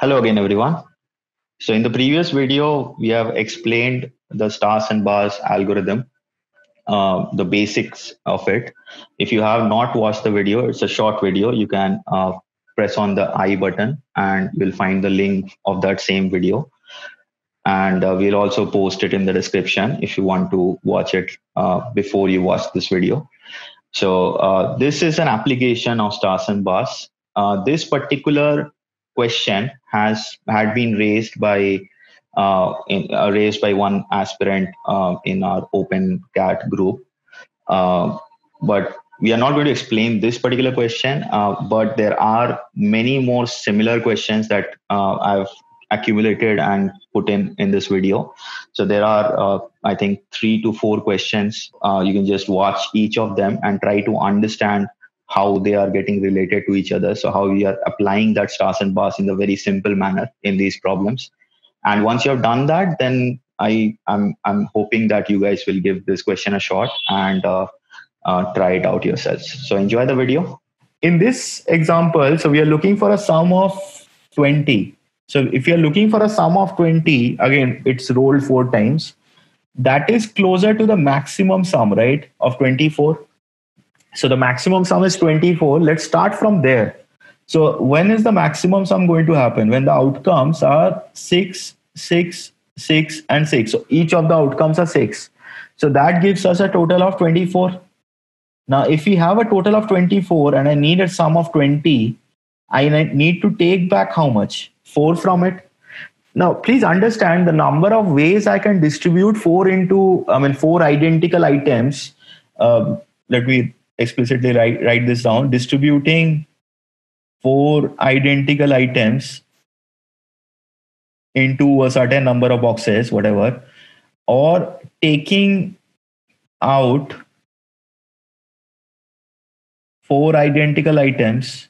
Hello again, everyone. So in the previous video, we have explained the stars and bars algorithm, the basics of it. If you have not watched the video, it's a short video. You can press on the I button and you'll find the link of that same video. And we'll also post it in the description if you want to watch it before you watch this video. So this is an application of stars and bars. This particular question had been raised by one aspirant in our Open Cat group. But we are not going to explain this particular question, but there are many more similar questions that I've accumulated and put in this video. So there are, I think, 3 to 4 questions. You can just watch each of them and try to understand how they are getting related to each other. So how we are applying that stars and bars in a very simple manner in these problems. And once you have done that, then I'm hoping that you guys will give this question a shot and try it out yourselves. So enjoy the video. In this example, so we are looking for a sum of 20. So if you're looking for a sum of 20, again, it's rolled 4 times. That is closer to the maximum sum, right, of 24. So the maximum sum is 24. Let's start from there. So when is the maximum sum going to happen? When the outcomes are 6, 6, 6, and 6. So each of the outcomes are 6. So that gives us a total of 24. Now, if we have a total of 24 and I need a sum of 20, I need to take back how much? 4 from it. Now, please understand the number of ways I can distribute 4 identical items. Let me explicitly write this down. Distributing 4 identical items into a certain number of boxes, whatever, or taking out 4 identical items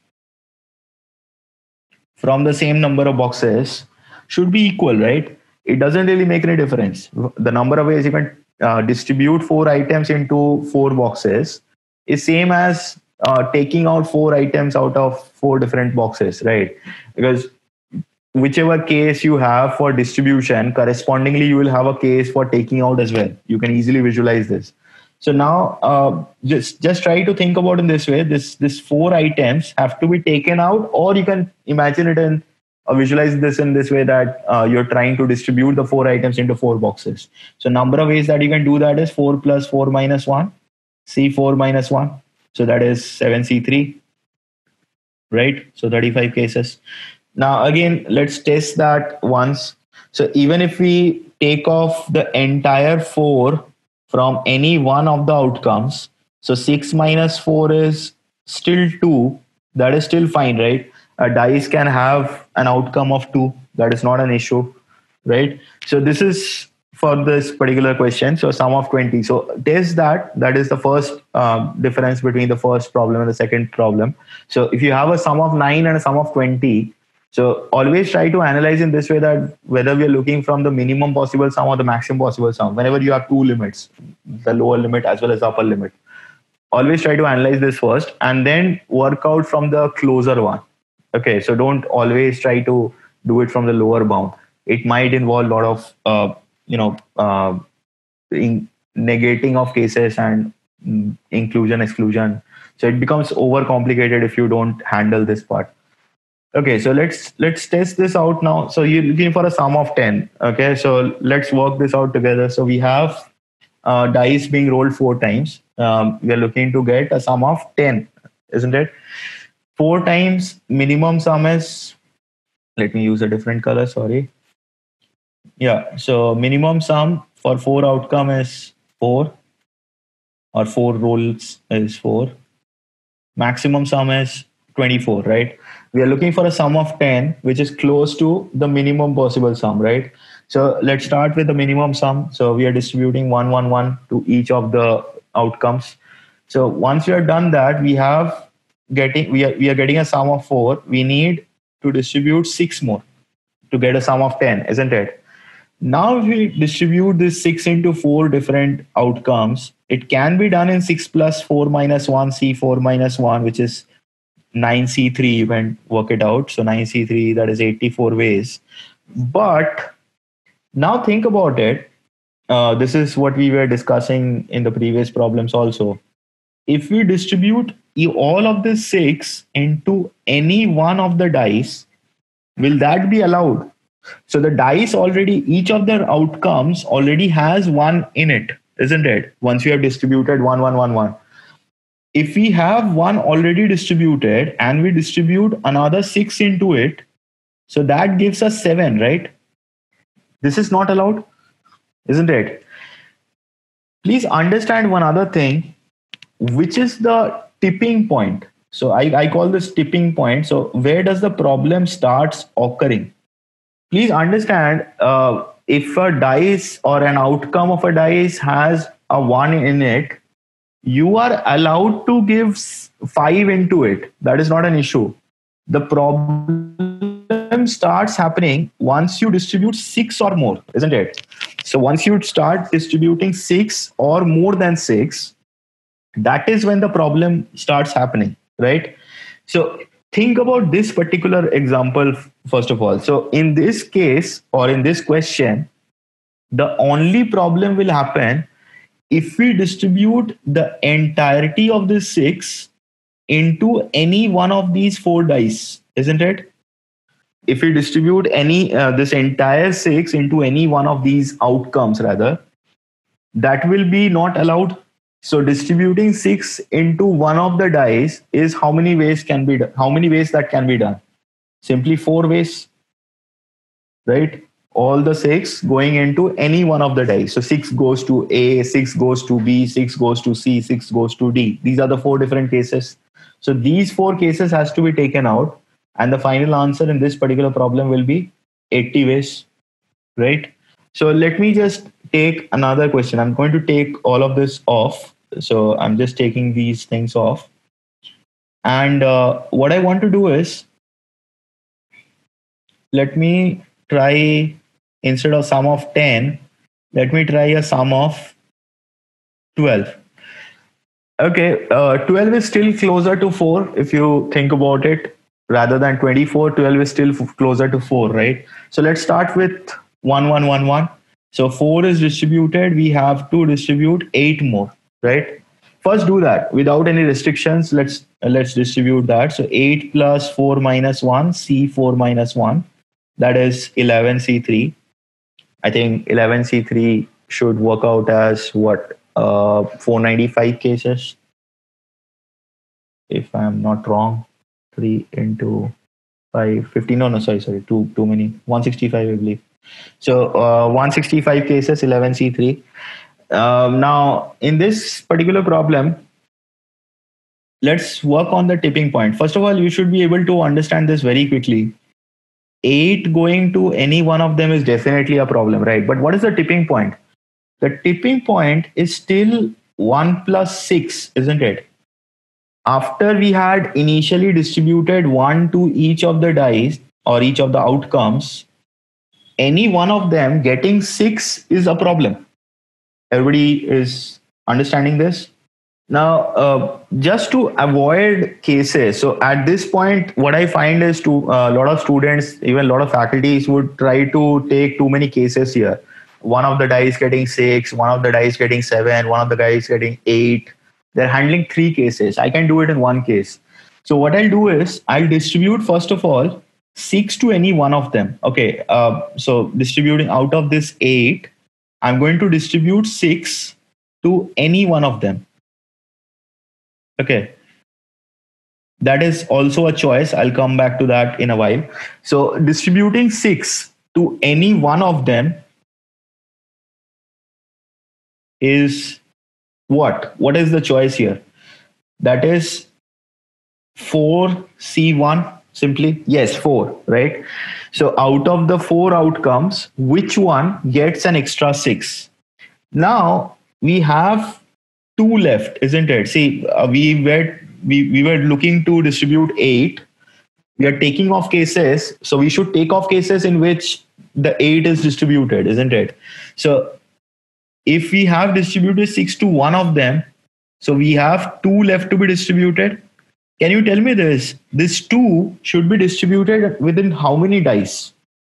from the same number of boxes should be equal, right? It doesn't really make any difference. The number of ways you can distribute 4 items into 4 boxes is same as taking out 4 items out of 4 different boxes, right? Because whichever case you have for distribution, correspondingly, you will have a case for taking out as well. You can easily visualize this. So now just try to think about in this way. This 4 items have to be taken out, or you can imagine it in visualize this in this way that you're trying to distribute the 4 items into 4 boxes. So number of ways that you can do that is 4 plus 4 minus 1, C4 minus 1. So that is 7C3, right? So 35 cases. Now again, let's test that once. So even if we take off the entire 4 from any one of the outcomes, so 6 minus 4 is still 2. That is still fine, right? A dice can have an outcome of 2. That is not an issue, right? So this is for this particular question. So sum of 20. So test that. That is the first difference between the first problem and the second problem. So if you have a sum of 9 and a sum of 20, so always try to analyze in this way that whether we are looking from the minimum possible sum or the maximum possible sum. Whenever you have 2 limits, the lower limit as well as the upper limit, always try to analyze this first and then work out from the closer one. Okay, so don't always try to do it from the lower bound. It might involve a lot of negating of cases and inclusion, exclusion. So it becomes overcomplicated if you don't handle this part. Okay, so let's test this out now. So you're looking for a sum of 10. Okay, so let's work this out together. So we have dice being rolled 4 times. We are looking to get a sum of 10, isn't it? 4 times minimum sum is, let me use a different color, sorry. Yeah, so minimum sum for 4 outcome is 4, or 4 rolls is 4. Maximum sum is 24, right? We are looking for a sum of 10, which is close to the minimum possible sum, right? So let's start with the minimum sum. So we are distributing 1, 1, 1 to each of the outcomes. So once we are done that, we are getting a sum of 4. We need to distribute 6 more to get a sum of 10, isn't it? Now if we distribute this 6 into 4 different outcomes, it can be done in 6 plus 4 minus 1, C4 minus 1, which is 9C3, you can work it out. So 9C3, that is 84 ways. But now think about it. This is what we were discussing in the previous problems also. If we distribute all of the 6 into any one of the dice, will that be allowed? So the dice already, each of their outcomes already has 1 in it, isn't it? Once you have distributed 1, 1, 1, 1. If we have 1 already distributed and we distribute another 6 into it, so that gives us 7, right? This is not allowed, isn't it? Please understand one other thing, which is the tipping point. So I call this tipping point. So where does the problem starts occurring? Please understand, if a dice or an outcome of a dice has a 1 in it, you are allowed to give 5 into it. That is not an issue. The problem starts happening once you distribute 6 or more, isn't it? So once you start distributing 6 or more than 6, that is when the problem starts happening, right? So think about this particular example first of all. So in this case, or in this question, the only problem will happen if we distribute the entirety of the 6 into any one of these 4 dice, isn't it? If we distribute any this entire 6 into any one of these outcomes, rather, that will be not allowed. So distributing 6 into one of the dice is how many ways can be done? How many ways that can be done? Simply 4 ways, right? All the 6 going into any one of the dice. So 6 goes to A, 6 goes to B, 6 goes to C, 6 goes to D. These are the 4 different cases. So these 4 cases has to be taken out, and the final answer in this particular problem will be 80 ways, right? So let me just take another question. I'm going to take all of this off. So I'm just taking these things off. And what I want to do is, let me try, instead of sum of 10, let me try a sum of 12. Okay, 12 is still closer to 4 if you think about it. Rather than 24, 12 is still closer to 4, right? So let's start with 1, 1, 1, 1. So 4 is distributed. We have to distribute 8 more, right? First do that without any restrictions. Let's distribute that. So 8 plus 4 minus 1, C4 minus 1. That is 11C3. I think 11C3 should work out as what? 495 cases, if I'm not wrong. 3 into 5, 50. No, sorry, too many. 165, I believe. So 165 cases, 11C3. Now, in this particular problem, let's work on the tipping point. First of all, you should be able to understand this very quickly. 8 going to any one of them is definitely a problem, right? But what is the tipping point? The tipping point is still 1 plus 6, isn't it? After we had initially distributed 1 to each of the dice or each of the outcomes, any one of them getting 6 is a problem. Everybody is understanding this? Now, just to avoid cases, so at this point, what I find is a lot of students, even a lot of faculties would try to take too many cases here. One of the dice getting 6, one of the dice getting 7, one of the dice getting 8. They're handling 3 cases. I can do it in 1 case. So what I'll do is I'll distribute, first of all, 6 to any one of them. Okay, so distributing out of this 8, I'm going to distribute 6 to any one of them. Okay, that is also a choice. I'll come back to that in a while. So distributing 6 to any one of them is what? What is the choice here? That is 4C1, simply. Yes, 4, right? So out of the 4 outcomes, which one gets an extra 6? Now we have 2 left, isn't it? See, we were looking to distribute 8. We are taking off cases, so we should take off cases in which the 8 is distributed, isn't it? So if we have distributed 6 to one of them, so we have 2 left to be distributed. Can you tell me this? This 2 should be distributed within how many dice?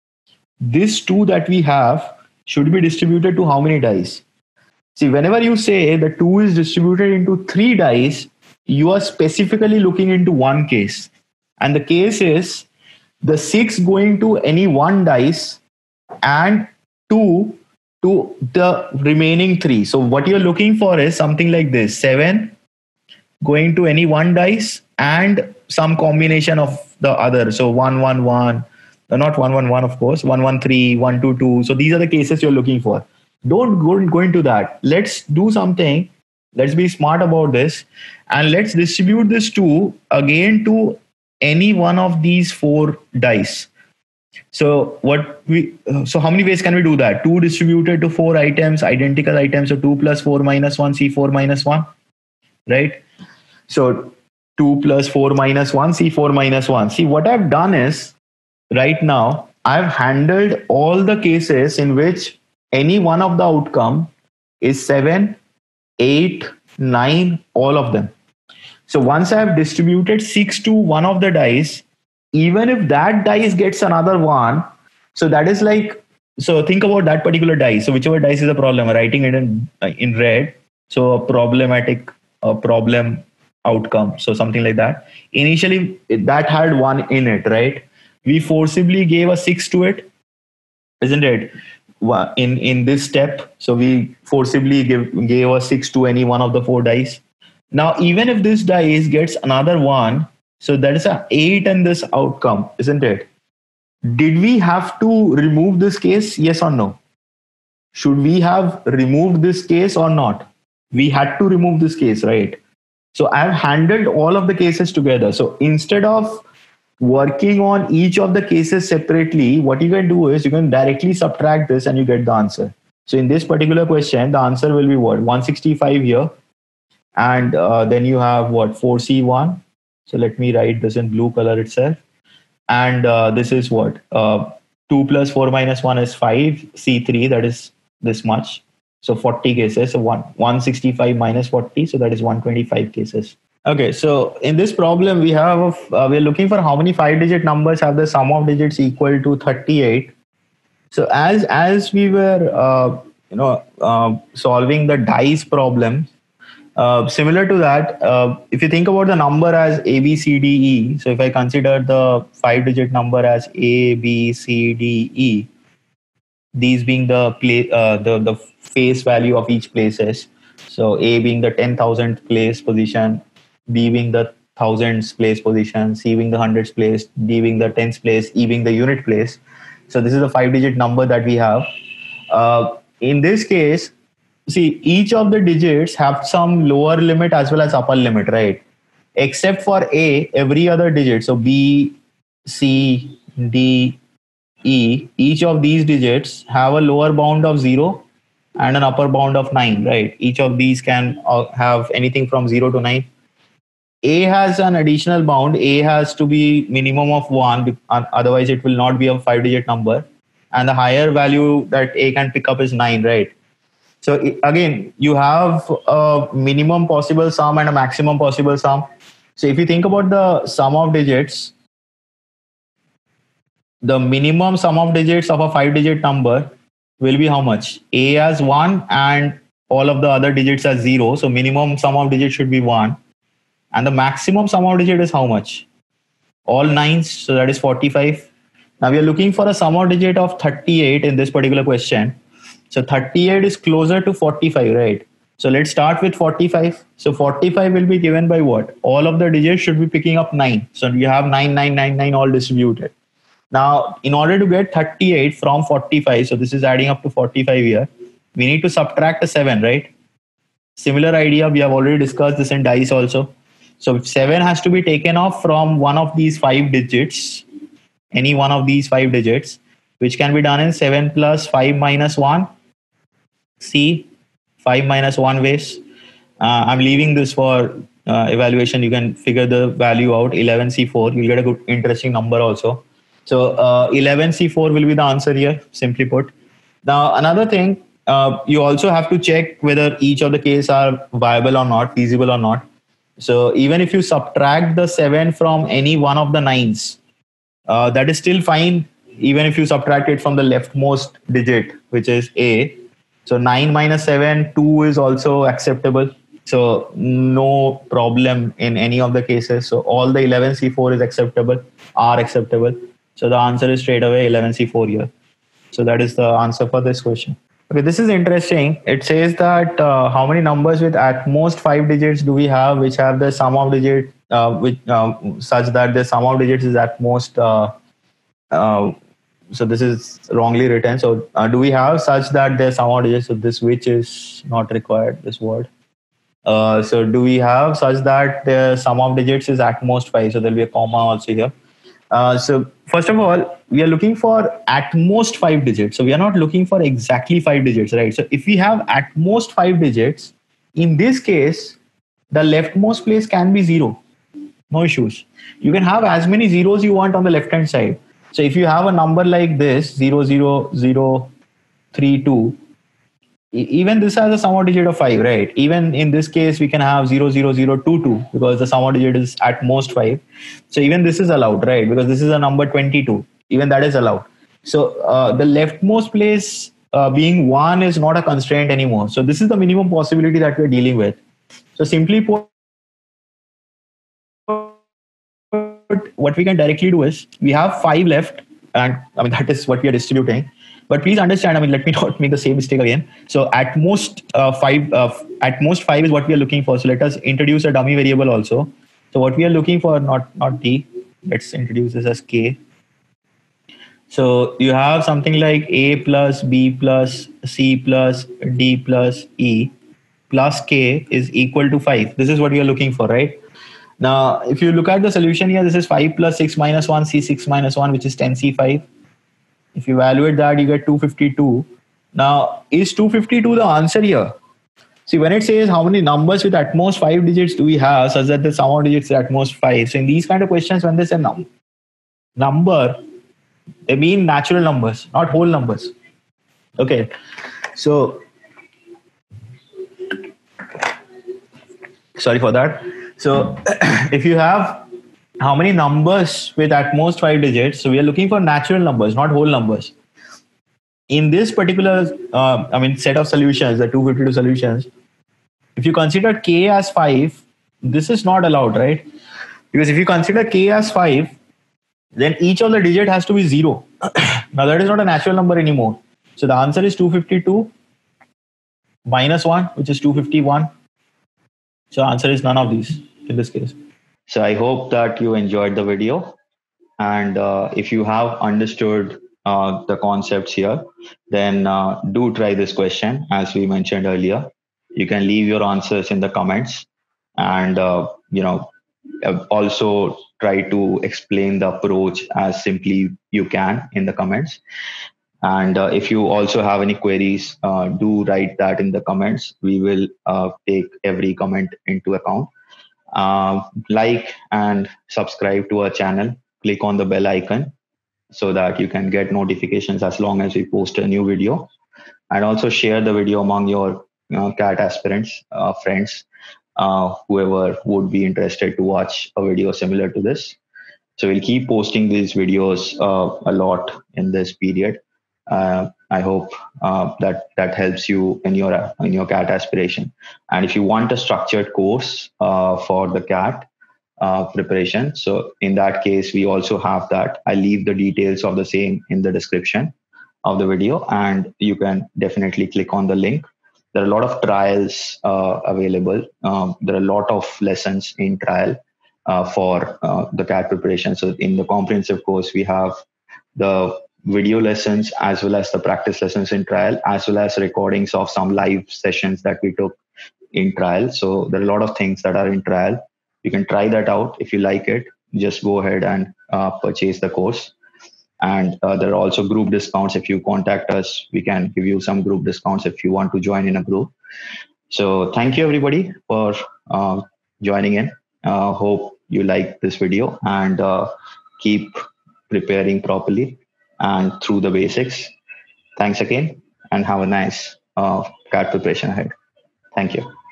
This 2 that we have should be distributed to how many dice? See, whenever you say the 2 is distributed into 3 dice, you are specifically looking into one case. And the case is the 6 going to any one dice and 2 to the remaining 3. So what you're looking for is something like this: 7 going to any one dice and some combination of the other. So 111, not 111, of course, 113, 122. So these are the cases you're looking for. Don't go into that. Let's do something. Let's be smart about this, and let's distribute this 2 again to any one of these 4 dice. So so how many ways can we do that? 2 distributed to 4 items, identical items. So 2 plus 4 minus 1, C4 minus 1, right? So 2 plus 4 minus 1, C4 minus 1. See, what I've done is, right now, I've handled all the cases in which any one of the outcome is 7, 8, 9, all of them. So once I have distributed 6 to one of the dice, even if that dice gets another 1, so that is like, so think about that particular dice. So whichever dice is a problem, I'm writing it in red. So a problematic problem outcome. So something like that. Initially, that had 1 in it, right? We forcibly gave a 6 to it, isn't it? In this step, so we forcibly gave a 6 to any one of the 4 dice. Now, even if this dice gets another 1, so that is an 8 in this outcome, isn't it? Did we have to remove this case? Yes or no? Should we have removed this case or not? We had to remove this case, right? So I've handled all of the cases together. So instead of working on each of the cases separately, what you can do is you can directly subtract this and you get the answer. So in this particular question, the answer will be what? 165 here. And then you have what? 4C1. So let me write this in blue color itself. And this is what? 2 plus 4 minus 1 is 5. C3, that is this much. So 40 cases. So 165 minus 40. So that is 125 cases. Okay, so in this problem, we have we're looking for how many 5-digit numbers have the sum of digits equal to 38. So as we were solving the dice problem, similar to that, if you think about the number as A, B, C, D, E. So if I consider the 5-digit number as A, B, C, D, E, these being the face value of each places. So A being the 10,000th place position, B being the thousands place position, C being the hundreds place, D being the tens place, E being the unit place. So this is the 5-digit number that we have. In this case, see, each of the digits have some lower limit as well as upper limit, right? Except for A, every other digit, so B, C, D, E, each of these digits have a lower bound of 0 and an upper bound of 9, right? Each of these can have anything from 0 to 9. A has an additional bound. A has to be minimum of 1, otherwise it will not be a 5-digit number. And the higher value that A can pick up is 9, right? So again, you have a minimum possible sum and a maximum possible sum. So if you think about the sum of digits, the minimum sum of digits of a 5-digit number will be how much? A has 1 and all of the other digits are 0. So minimum sum of digits should be 1. And the maximum sum of digit is how much? All 9s, so that is 45. Now we are looking for a sum of digit of 38 in this particular question. So 38 is closer to 45, right? So let's start with 45. So 45 will be given by what? All of the digits should be picking up 9. So you have 9, 9, 9, 9 all distributed. Now, in order to get 38 from 45, so this is adding up to 45 here, we need to subtract a 7, right? Similar idea, we have already discussed this in dice also. So 7 has to be taken off from one of these 5 digits, any one of these 5 digits, which can be done in 7 plus 5 minus 1, C, 5 minus 1 ways. I'm leaving this for evaluation. You can figure the value out, 11C4. You'll get a good, interesting number also. So 11C4 will be the answer here, simply put. Now, another thing, you also have to check whether each of the cases are viable or not, feasible or not. So even if you subtract the 7 from any one of the nines, that is still fine, even if you subtract it from the leftmost digit, which is A. So 9 minus 7, 2 is also acceptable. So no problem in any of the cases. So all the 11C4 is acceptable, are acceptable. So the answer is straight away 11C4 here. So that is the answer for this question. Okay, this is interesting. It says that how many numbers with at most 5 digits do we have, which have the sum of digits, which such that the sum of digits is at most. So this is wrongly written. So do we have such that the sum of digits? So this which is not required. This word. So do we have such that the sum of digits is at most 5? So there will be a comma also here. So first of all, we are looking for at most 5 digits. So we are not looking for exactly 5 digits, right? So if we have at most 5 digits, in this case, the leftmost place can be 0. No issues. You can have as many zeros you want on the left hand side. So if you have a number like this, 00032, even this has a sum of digit of 5, right? Even in this case, we can have 00022 because the sum of digit is at most 5. So even this is allowed, right? Because this is a number 22. Even that is allowed. So the leftmost place being 1 is not a constraint anymore. So this is the minimum possibility that we're dealing with. So simply put, what we can directly do is we have 5 left, and I mean that is what we are distributing. But please understand, I mean, let me not make the same mistake again. So at most 5, at most 5 is what we are looking for. So let us introduce a dummy variable also. So what we are looking for, not D. Let's introduce this as K. So you have something like A plus B plus C plus D plus E plus K is equal to 5. This is what we are looking for, right? Now, if you look at the solution here, this is 5 plus 6 minus 1, C6 minus 1, which is 10C5. If you evaluate that, you get 252. Now, is 252 the answer here? See, when it says how many numbers with at most 5 digits do we have, such that the sum of digits is at most 5. So in these kind of questions, when there's a number, they mean natural numbers, not whole numbers. Okay. So, sorry for that. So if you have how many numbers with at most 5 digits, so we are looking for natural numbers, not whole numbers. In this particular, set of solutions, the 252 solutions, if you consider K as 5, this is not allowed, right? Because if you consider K as 5, then each of the digit has to be 0. Now that is not a natural number anymore. So the answer is 252 minus 1, which is 251. So answer is none of these in this case. So I hope that you enjoyed the video. And if you have understood the concepts here, then do try this question. As we mentioned earlier, you can leave your answers in the comments, and also try to explain the approach as simply you can in the comments. And if you also have any queries, do write that in the comments. We will take every comment into account. Like and subscribe to our channel. Click on the bell icon so that you can get notifications as long as we post a new video. And also share the video among your CAT aspirants, friends, whoever would be interested to watch a video similar to this. So we'll keep posting these videos a lot in this period. I hope that helps you in your CAT aspiration. And if you want a structured course for the CAT preparation, so in that case we also have that. I leave the details of the same in the description of the video, and you can definitely click on the link. There are a lot of trials available. There are a lot of lessons in trial for the CAT preparation. So in the comprehensive course, we have the video lessons as well as the practice lessons in trial, as well as recordings of some live sessions that we took in trial. So there are a lot of things that are in trial. You can try that out. If you like it, just go ahead and purchase the course. And there are also group discounts. If you contact us, we can give you some group discounts if you want to join in a group. So thank you everybody for joining in. Hope you like this video, and keep preparing properly and through the basics. Thanks again, and have a nice CAT preparation ahead. Thank you.